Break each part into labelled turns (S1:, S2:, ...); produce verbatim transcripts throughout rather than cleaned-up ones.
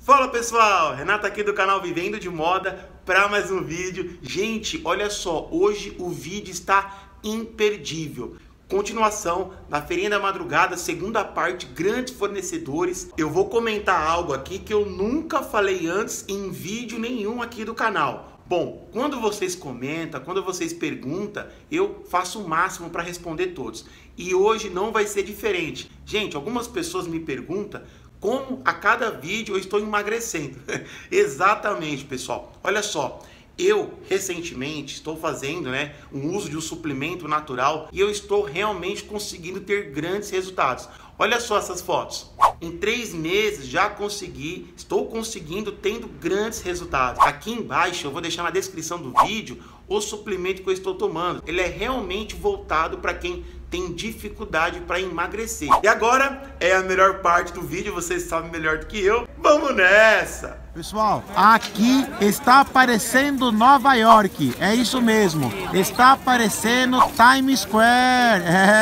S1: Fala pessoal, Renato aqui do canal Vivendo de Moda para mais um vídeo. Gente, olha só, hoje o vídeo está imperdível. Continuação da Feirinha da Madrugada, segunda parte, grandes fornecedores. Eu vou comentar algo aqui que eu nunca falei antes em vídeo nenhum aqui do canal. Bom, quando vocês comentam, quando vocês perguntam, eu faço o máximo para responder todos. E hoje não vai ser diferente. Gente, algumas pessoas me perguntam como a cada vídeo eu estou emagrecendo. Exatamente, pessoal. Olha só, eu recentemente estou fazendo né, um uso de um suplemento natural e eu estou realmente conseguindo ter grandes resultados. Olha só essas fotos. Em três meses já consegui, estou conseguindo, tendo grandes resultados. Aqui embaixo eu vou deixar na descrição do vídeo o suplemento que eu estou tomando. Ele é realmente voltado para quem tem dificuldade para emagrecer. E agora é a melhor parte do vídeo, vocês sabem melhor do que eu. Vamos nessa!
S2: Pessoal, aqui está aparecendo Nova York, é isso mesmo, está aparecendo Times Square.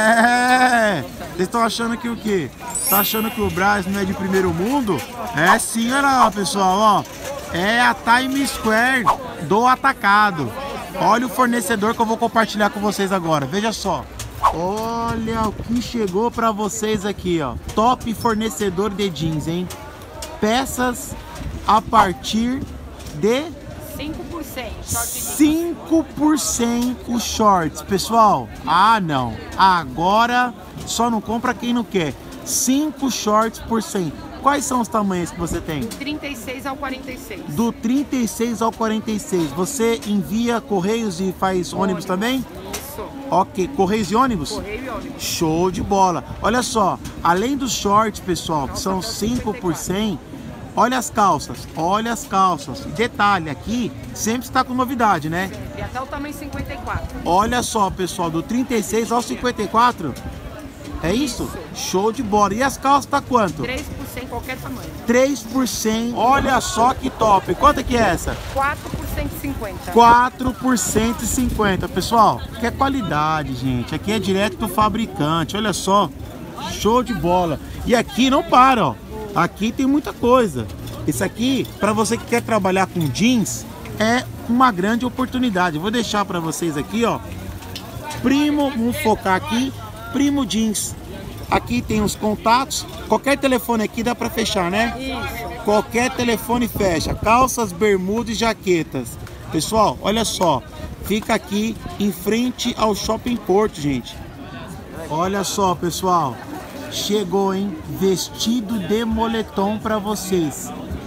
S2: É. Vocês estão achando que o quê? Tá achando que o Brasil não é de primeiro mundo? É sim, olha lá pessoal, ó, é a Times Square do atacado. Olha o fornecedor que eu vou compartilhar com vocês agora, veja só. Olha o que chegou para vocês aqui, ó. Top fornecedor de jeans, hein? Peças a partir de
S3: cinco por cento.
S2: cinco por cento shorts, pessoal. Ah, não. Agora só não compra quem não quer. cinco shorts por cento. Quais são os tamanhos que você tem?
S3: Do trinta e seis ao quarenta e seis.
S2: Do trinta e seis ao quarenta e seis. Você envia correios e faz ônibus, ônibus também?
S3: Isso.
S2: Ok, correios e ônibus?
S3: Correio e ônibus.
S2: Show de bola. Olha só, além dos shorts, pessoal, que são cinco por cento, olha as calças, olha as calças. E detalhe, aqui sempre está com novidade, né?
S3: E até o tamanho cinquenta e quatro.
S2: Olha só, pessoal, do trinta e seis ao cinquenta e quatro. É isso? Isso? Show de bola. E as calças tá quanto?
S3: três por cento qualquer tamanho.
S2: três por cento. Olha só que top. Quanto que é essa?
S3: quatro por cento e cinquenta.
S2: quatro por cento e cinquenta. Pessoal, que é qualidade, gente. Aqui é direto do fabricante. Olha só. Show de bola. E aqui não para, ó. Aqui tem muita coisa. Isso aqui, para você que quer trabalhar com jeans, é uma grande oportunidade. Eu vou deixar para vocês aqui, ó. Primo, vamos focar aqui. Primo Jeans. Aqui tem os contatos. Qualquer telefone aqui dá para fechar, né?
S3: Isso.
S2: Qualquer telefone fecha. Calças, bermudas e jaquetas. Pessoal, olha só. Fica aqui em frente ao Shopping Porto, gente. Olha só, pessoal. Chegou, hein? Vestido de moletom para vocês.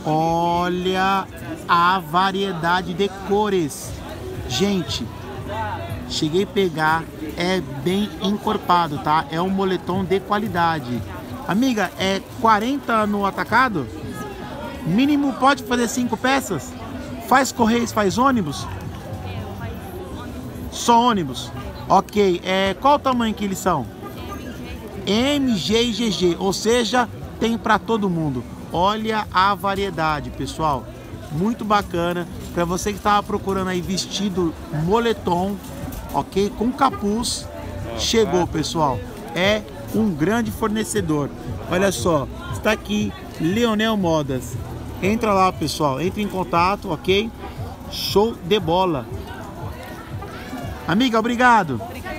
S2: Olha a variedade de cores. Gente, cheguei a pegar. É bem encorpado, tá? É um moletom de qualidade. Amiga, é quarenta no atacado? Mínimo pode fazer cinco peças? Faz correios, faz ônibus? Só ônibus? Ok, é, qual o tamanho que eles são? M G e G G, ou seja, tem para todo mundo. Olha a variedade, pessoal. Muito bacana. Para você que estava procurando aí vestido moletom, ok? Com capuz, chegou, pessoal. É um grande fornecedor. Olha só, está aqui Leonel Modas. Entra lá, pessoal. Entre em contato, ok? Show de bola. Amiga, obrigado.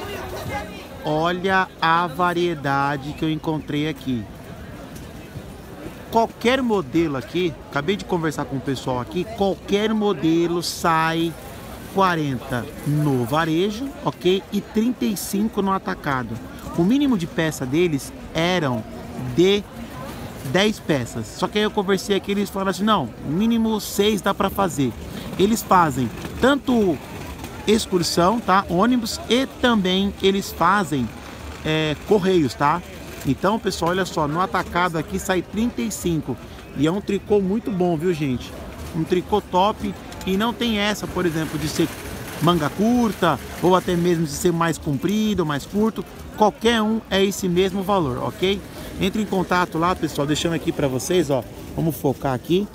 S2: Olha a variedade que eu encontrei aqui. Qualquer modelo aqui, acabei de conversar com o pessoal aqui, qualquer modelo sai quarenta no varejo, ok? E trinta e cinco no atacado. O mínimo de peça deles eram de dez peças. Só que aí eu conversei aqui, eles falaram assim, não, mínimo seis dá para fazer. Eles fazem tanto excursão, tá? Ônibus, e também eles fazem é, correios, tá? Então, pessoal, olha só, no atacado aqui sai trinta e cinco. E é um tricô muito bom, viu, gente? Um tricô top. E não tem essa, por exemplo, de ser manga curta ou até mesmo de ser mais comprido, mais curto. Qualquer um é esse mesmo valor, ok? Entre em contato lá, pessoal, deixando aqui para vocês, ó. Vamos focar aqui.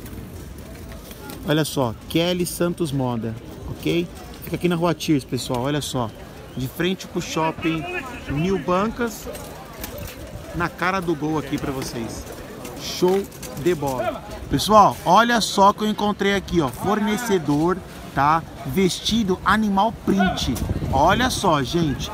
S2: Olha só, Kelly Santos Moda, ok? Fica aqui na Rua Tiers, pessoal, olha só. De frente pro shopping New Bancas. Na cara do gol aqui para vocês. Show de bola. Pessoal, olha só que eu encontrei aqui, ó, fornecedor, tá? Vestido animal print. Olha só, gente,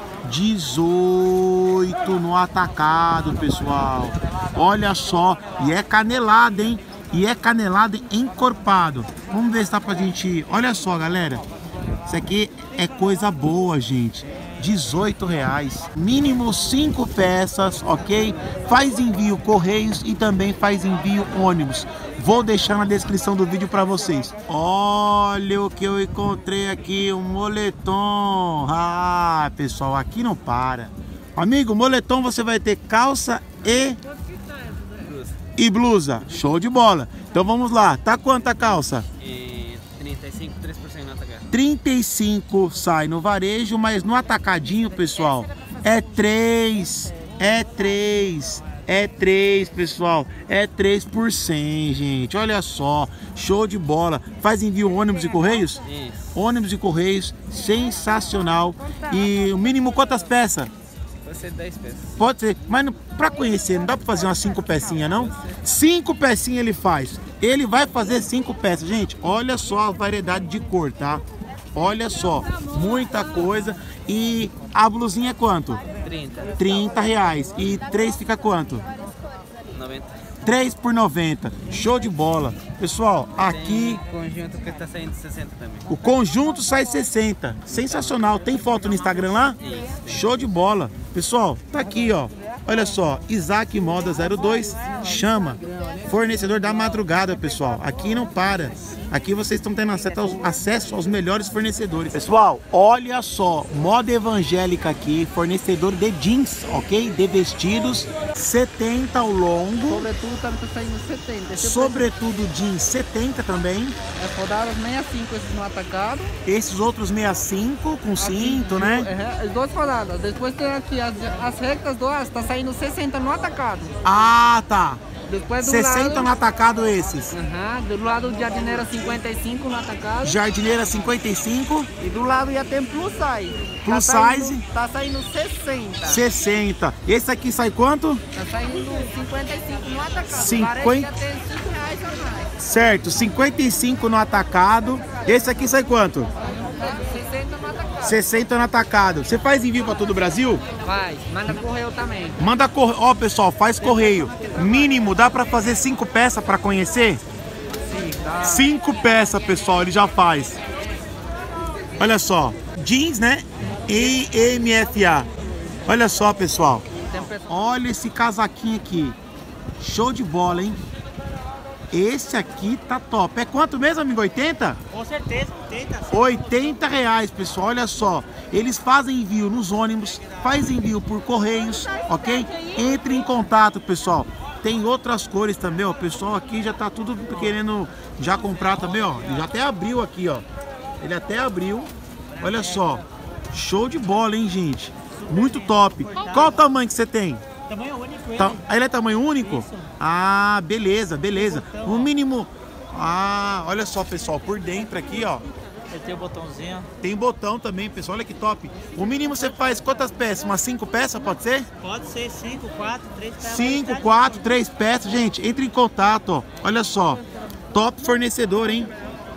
S2: dezoito no atacado, pessoal. Olha só, e é canelada, hein? E é canelada encorpado. Vamos ver se dá pra gente ir. Olha só, galera. Isso aqui é coisa boa, gente. dezoito reais. Mínimo cinco peças, ok? Faz envio Correios e também faz envio ônibus. Vou deixar na descrição do vídeo para vocês. Olha o que eu encontrei aqui, um moletom. Ah, pessoal, aqui não para. Amigo, moletom você vai ter calça e... e blusa. Show de bola. Então vamos lá. Tá quanto a calça?
S4: E trinta e cinco, três por cento no atacado.
S2: trinta e cinco sai no varejo, mas no atacadinho, pessoal, é três. É três. É três, pessoal. É três por cem, gente. Olha só. Show de bola. Faz envio ônibus e correios?
S4: Isso.
S2: Ônibus e correios. Sensacional. E o mínimo quantas peças?
S4: Pode ser dez peças.
S2: Pode ser, mas não, pra conhecer, não dá pra fazer umas cinco pecinhas, não? Cinco pecinhas ele faz. Ele vai fazer cinco peças. Gente, olha só a variedade de cor, tá? Olha só, muita coisa. E a blusinha é quanto?
S4: trinta.
S2: trinta reais. E três fica quanto?
S4: noventa.
S2: três por noventa. Show de bola. Pessoal, aqui
S4: Tem conjunto que tá saindo sessenta também.
S2: o conjunto sai sessenta. Sensacional. Tem foto no Instagram lá?
S4: Isso.
S2: Show de bola. Pessoal, tá aqui, ó. Olha só, Isaac Moda zero dois, chama. Fornecedor da madrugada, pessoal. Aqui não para. Aqui vocês estão tendo acesso aos, acesso aos melhores fornecedores. Pessoal, olha só, moda evangélica aqui, fornecedor de jeans, ok? De vestidos, setenta ao longo.
S3: Sobretudo tá saindo setenta. Esse
S2: Sobretudo jeans, setenta também.
S3: é rodada sessenta e cinco esses no atacado.
S2: Esses outros sessenta e cinco com cinto, né?
S3: É, as duas rodadas. Depois tem aqui as, as rectas duas, tá saindo sessenta no atacado.
S2: Ah, tá.
S3: Depois do
S2: sessenta
S3: lado,
S2: no atacado esses.
S3: Aham, do lado do jardineira cinquenta e cinco no atacado.
S2: Jardineira cinquenta e cinco,
S3: E do lado já tem plus size.
S2: Plus
S3: tá saindo,
S2: size.
S3: Tá saindo sessenta.
S2: sessenta. Esse aqui sai quanto?
S3: Tá saindo cinquenta e cinco no atacado.
S2: cinquenta.
S3: Varejo já tem cinco reais a mais.
S2: Certo, cinquenta e cinco no atacado. Esse aqui sai quanto?
S3: sessenta no atacado.
S2: sessenta no atacado. Você faz envio para todo o Brasil?
S3: Faz, manda correio também.
S2: Manda correio. Ó, pessoal, faz correio. Mínimo, dá para fazer cinco peças para conhecer?
S3: Sim, dá.
S2: Cinco peças, pessoal, ele já faz. Olha só, jeans, né? E M F A. Olha só, pessoal.
S3: Tem um pessoal-
S2: Olha esse casaquinho aqui. Show de bola, hein? Esse aqui tá top. É quanto mesmo, amigo? oitenta?
S5: Com certeza, oitenta.
S2: oitenta reais, pessoal. Olha só. Eles fazem envio nos ônibus, faz envio por correios, ok? Entre em contato, pessoal. Tem outras cores também, ó. O pessoal aqui já tá tudo querendo já comprar também, ó. Ele já até abriu aqui, ó. Ele até abriu. Olha só. Show de bola, hein, gente? Muito top. Qual o tamanho que você tem?
S5: Tamanho único ele.
S2: Tá, ele é tamanho único?
S5: Isso.
S2: Ah, beleza, beleza. O mínimo... Ah, olha só, pessoal, por dentro aqui, ó,
S5: Ele tem o botãozinho.
S2: tem botão também, pessoal, olha que top. O mínimo você faz quantas peças? Umas cinco peças, pode ser?
S5: Pode ser cinco, quatro, três peças.
S2: Cinco, quatro, três peças, gente, entre em contato, ó. Olha só, top fornecedor, hein?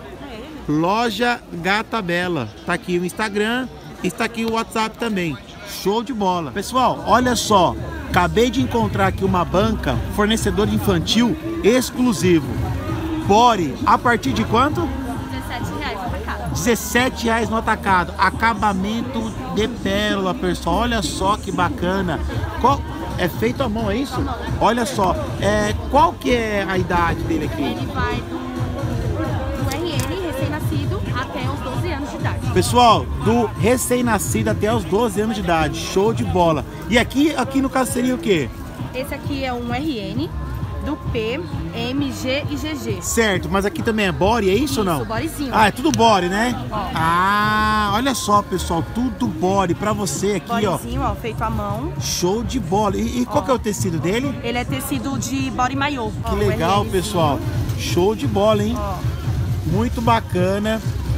S2: Loja Gata Bela. Tá aqui o Instagram, está aqui o WhatsApp também. Show de bola. Pessoal, olha só, acabei de encontrar aqui uma banca, fornecedor infantil exclusivo. Body, a partir de quanto?
S6: dezessete reais atacado.
S2: dezessete reais no atacado. Acabamento de pérola, pessoal. Olha só que bacana. Qual... É feito à mão, é isso? Olha só. É... Qual que é a idade dele aqui?
S6: Ele vai do, do R N, recém-nascido, até os doze anos de idade.
S2: Pessoal, do recém-nascido até os doze anos de idade. Show de bola. E aqui, aqui no caso seria o quê?
S6: Esse aqui é um R N, do P, M, G e G G.
S2: Certo, mas aqui também é body, é isso, ou não?
S6: Isso, bodyzinho.
S2: Ah, é tudo body, né?
S6: Ó.
S2: Ah, olha só, pessoal, tudo body pra você aqui, ó.
S6: Bodyzinho, ó, feito à mão.
S2: Show de bola. E, e qual que é o tecido dele?
S6: Ele é tecido de body maiô.
S2: Que legal, pessoal. Show de bola, hein?
S6: Ó.
S2: Muito bacana.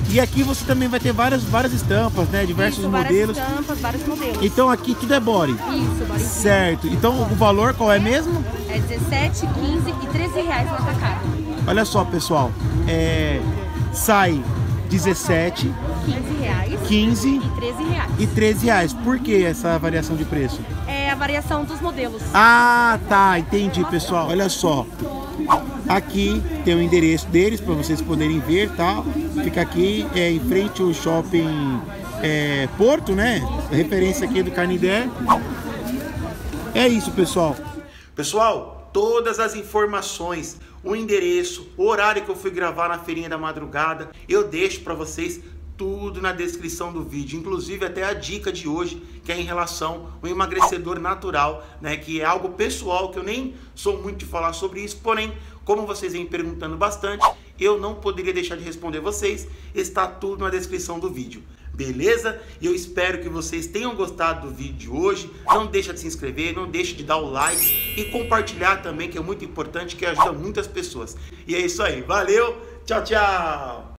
S2: E aqui você também vai ter várias, várias estampas, né? Diversos
S6: Isso,
S2: modelos.
S6: várias estampas, vários modelos.
S2: Então aqui tudo é body.
S6: Isso, body.
S2: Certo. Então o valor qual é mesmo?
S6: É dezessete, quinze e treze reais no atacado.
S2: Olha só, pessoal. É, sai dezessete,
S6: quinze reais
S2: quinze
S6: e treze reais.
S2: e treze reais. Por que essa variação de preço?
S6: É a variação dos modelos.
S2: Ah, tá. Entendi, pessoal. Olha só. Aqui tem o endereço deles para vocês poderem ver, tá? Fica aqui é, em frente ao shopping é, Porto, né? A referência aqui do Canidé. É isso, pessoal.
S1: Pessoal, todas as informações, o endereço, o horário que eu fui gravar na Feirinha da Madrugada, eu deixo para vocês tudo na descrição do vídeo, inclusive até a dica de hoje, que é em relação ao emagrecedor natural, né, que é algo pessoal, que eu nem sou muito de falar sobre isso, porém, como vocês vêm perguntando bastante, eu não poderia deixar de responder vocês, está tudo na descrição do vídeo. Beleza? E eu espero que vocês tenham gostado do vídeo de hoje. Não deixa de se inscrever, não deixa de dar o like e compartilhar também, que é muito importante, que ajuda muitas pessoas. E é isso aí. Valeu, tchau, tchau!